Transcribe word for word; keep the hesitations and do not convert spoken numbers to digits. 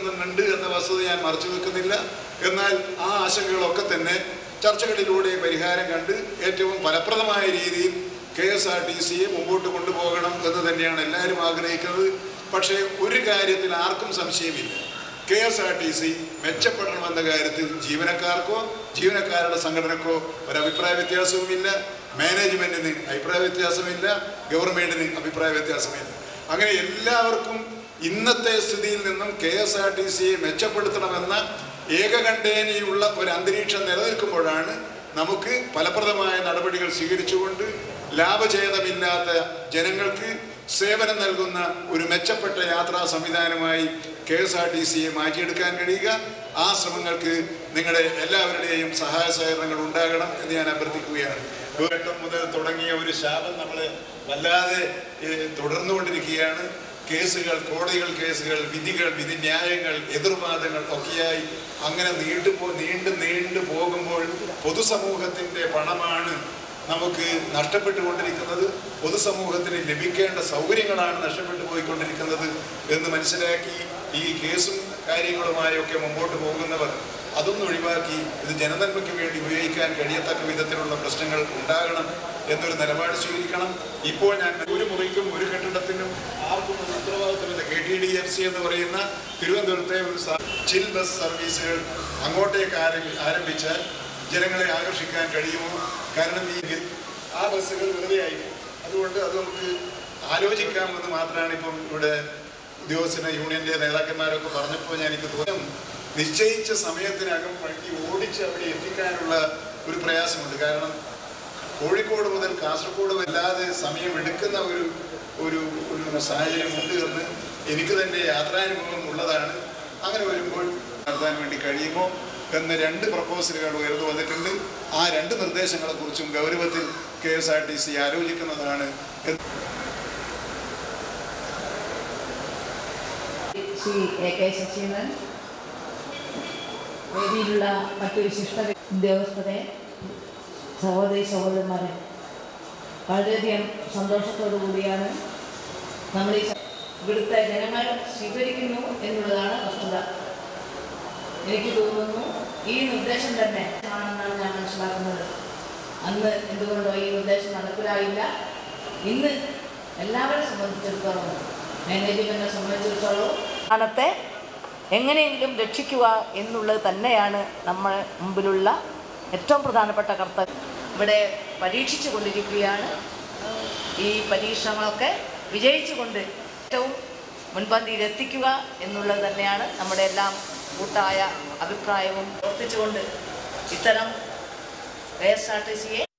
നിലനിൽക്കുന്നുണ്ട് എന്ന വസ്തുത ഞാൻ മറച്ചു വെക്കുന്നില്ല. എന്നാൽ ആ ആശങ്കകളൊക്കെ തന്നെ ചർച്ചകളിലൂടെ പരിഹാരം കണ്ട് ഏറ്റവും ഫലപ്രദമായ രീതിയിൽ കെ എസ് ആർ ടി സിയെ മുമ്പോട്ട് കൊണ്ടുപോകണം എന്ന് തന്നെയാണ് എല്ലാവരും ആഗ്രഹിക്കുന്നത്. പക്ഷേ ഒരു കാര്യത്തിൽ ആർക്കും സംശയമില്ല, K S R T C മെച്ചപ്പെടണമെന്ന കാര്യത്തിൽ ജീവനക്കാർക്കോ ജീവനക്കാരുടെ സംഘടനക്കോ ഒരഭിപ്രായ വ്യത്യാസവുമില്ല, മാനേജ്മെൻറ്റിന് അഭിപ്രായ വ്യത്യാസമില്ല, ഗവൺമെൻറ്റിന് അഭിപ്രായ വ്യത്യാസമില്ല. അങ്ങനെ എല്ലാവർക്കും ഇന്നത്തെ സ്ഥിതിയിൽ നിന്നും കെ എസ് ആർ ടി സിയെ മെച്ചപ്പെടുത്തണമെന്ന ഏകകണ്ഠേനയുള്ള ഒരു അന്തരീക്ഷം നിലനിൽക്കുമ്പോഴാണ് നമുക്ക് ഫലപ്രദമായ നടപടികൾ സ്വീകരിച്ചുകൊണ്ട് ലാഭഛേദമില്ലാത്ത ജനങ്ങൾക്ക് സേവനം നൽകുന്ന ഒരു മെച്ചപ്പെട്ട യാത്രാ സംവിധാനമായി കെ എസ് ആർ ടി സിയെ മാറ്റിയെടുക്കാൻ കഴിയുക. ആ ശ്രമങ്ങൾക്ക് നിങ്ങളുടെ എല്ലാവരുടെയും സഹായ സഹകരണങ്ങൾ ഉണ്ടാകണം എന്ന് ഞാൻ അഭ്യർത്ഥിക്കുകയാണ്. ഘട്ടം മുതൽ തുടങ്ങിയ ഒരു ശാപം നമ്മൾ വല്ലാതെ തുടർന്നുകൊണ്ടിരിക്കുകയാണ്. കേസുകൾ, കോടതികൾ കേസുകൾ, വിധികൾ, വിധിന്യായങ്ങൾ, എതിർവാദങ്ങൾ ഒക്കെയായി അങ്ങനെ നീണ്ടുപോ നീണ്ടു നീണ്ടു പോകുമ്പോൾ പൊതുസമൂഹത്തിൻ്റെ പണമാണ് നമുക്ക് നഷ്ടപ്പെട്ടുകൊണ്ടിരിക്കുന്നത്, പൊതുസമൂഹത്തിന് ലഭിക്കേണ്ട സൗകര്യങ്ങളാണ് നഷ്ടപ്പെട്ടു പോയിക്കൊണ്ടിരിക്കുന്നത് എന്ന് മനസ്സിലാക്കി ഈ കേസും കാര്യങ്ങളുമായൊക്കെ മുമ്പോട്ട് പോകുന്നവർ അതൊന്നും ഒഴിവാക്കി ഇത് ജനനന്മയ്ക്ക് വേണ്ടി ഉപയോഗിക്കാൻ കഴിയത്തക്ക വിധത്തിലുള്ള പ്രശ്നങ്ങൾ ഉണ്ടാകണം എന്നൊരു നിലപാട് സ്വീകരിക്കണം. ഇപ്പോൾ ഞാൻ ഒരു മുറിക്കും ഒരു കെട്ടിടത്തിനും ആർക്കും ഒരു ഉത്തരവാദിത്തമില്ല. K T D F C എന്ന് പറയുന്ന തിരുവനന്തപുരത്തെ ഒരു ചിൽ ബസ് സർവീസുകൾ അങ്ങോട്ടേക്ക് ആരംഭിച്ചാൽ ജനങ്ങളെ ആകർഷിക്കാൻ കഴിയുമോ? കാരണം ഈ ആ ബസ്സുകൾ വെറുതെ ആയിരിക്കും. അതുകൊണ്ട് അത് നമുക്ക് ആലോചിക്കാമെന്ന് മാത്രമാണ് ഇപ്പം ഇവിടെ ഉദ്യോഗസ്ഥന യൂണിയൻ്റെ നേതാക്കന്മാരൊക്കെ പറഞ്ഞപ്പോൾ ഞാൻ എനിക്ക് തോന്നുന്നു നിശ്ചയിച്ച സമയത്തിനകം വണ്ടി ഓടിച്ച് അവിടെ എത്തിക്കാനുള്ള ഒരു പ്രയാസമുണ്ട്. കാരണം കോഴിക്കോട് മുതൽ കാസർഗോഡ് വല്ലാതെ സമയമെടുക്കുന്ന ഒരു ഒരു ഒരു സാഹചര്യമുണ്ട് എന്ന് എനിക്ക് തന്നെ യാത്രാനുഭവം ഉള്ളതാണ്. അങ്ങനെ വരുമ്പോൾ നടത്താൻ വേണ്ടി കഴിയുമോ എന്ന് രണ്ട് പ്രപ്പോസലുകൾ ഉയർന്നു വന്നിട്ടുണ്ട്. ആ രണ്ട് നിർദ്ദേശങ്ങളെക്കുറിച്ചും ഗൗരവത്തിൽ K S R T C ആലോചിക്കുന്നതാണ്. ശ്രീ എ കെ ശശീന്ദ്രൻ, വേദിയിലുള്ള മറ്റു വിശിഷ്ട ഉദ്യോഗസ്ഥരെ, സഹോദരി സഹോദരന്മാരെ, വളരെയധികം സന്തോഷത്തോടു കൂടിയാണ് നമ്മൾ ഈ ഇവിടുത്തെ ജനങ്ങൾ സ്വീകരിക്കുന്നു എന്നുള്ളതാണ് വസ്തുത. എനിക്ക് തോന്നുന്നു ഈ നിർദ്ദേശം തന്നെ ആണെന്നാണ് ഞാൻ മനസ്സിലാക്കുന്നത്. അന്ന് എന്തുകൊണ്ടോ ഈ നിർദ്ദേശം നടപ്പിലായില്ല. ഇന്ന് എല്ലാവരെ സംബന്ധിച്ചിടത്തോളം, മാനേജ്മെൻറ്റിനെ സംബന്ധിച്ചിടത്തോളം സ്ഥാനത്തെ എങ്ങനെയെങ്കിലും രക്ഷിക്കുക എന്നുള്ളത് തന്നെയാണ് നമ്മൾ മുമ്പിലുള്ള ഏറ്റവും പ്രധാനപ്പെട്ട കർത്തവ്യം. ഇവിടെ പരീക്ഷിച്ചു കൊണ്ടിരിക്കുകയാണ്. ഈ പരീക്ഷണങ്ങളൊക്കെ വിജയിച്ചുകൊണ്ട് ഏറ്റവും മുൻപന്തിയിലെത്തിക്കുക എന്നുള്ളത് തന്നെയാണ് നമ്മുടെ എല്ലാം കൂട്ടായ അഭിപ്രായവും. പ്രവർത്തിച്ചുകൊണ്ട് ഇത്തരം കെ എസ് ആർ ടി സിയെ